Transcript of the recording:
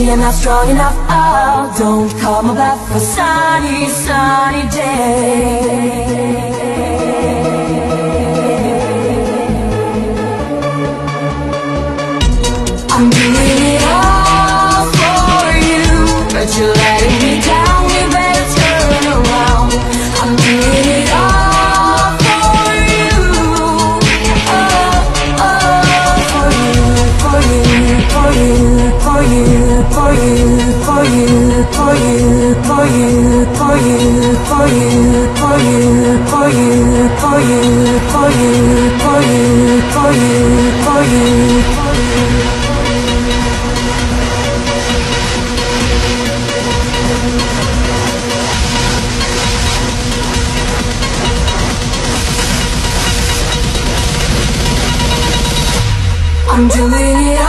you're not strong enough. Oh, don't come back for sunny, sunny day. I'm doing it all for you, but you're letting me down. You better turn around. I'm doing it all for you. Oh, oh, for you, for you, for you, for you, for you, for you, for you, for you, for you, for you, for you, for you, for you, for you, for you, for you, for you, for you. I'm doing it